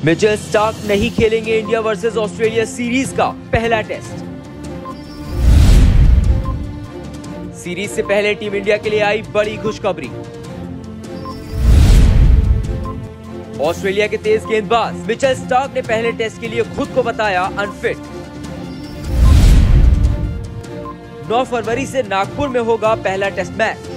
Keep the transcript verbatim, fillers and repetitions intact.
Mitchell Starc नहीं खेलेंगे India versus Australia series का पहला टेस्ट। सीरीज से पहले टीम इंडिया के लिए आई बड़ी खुशखबरी। ऑस्ट्रेलिया के तेज गेंदबाज मिचेल स्टार्क ने पहले टेस्ट के लिए खुद को बताया अनफिट। नौ फरवरी से नागपुर में होगा पहला टेस्ट मैच।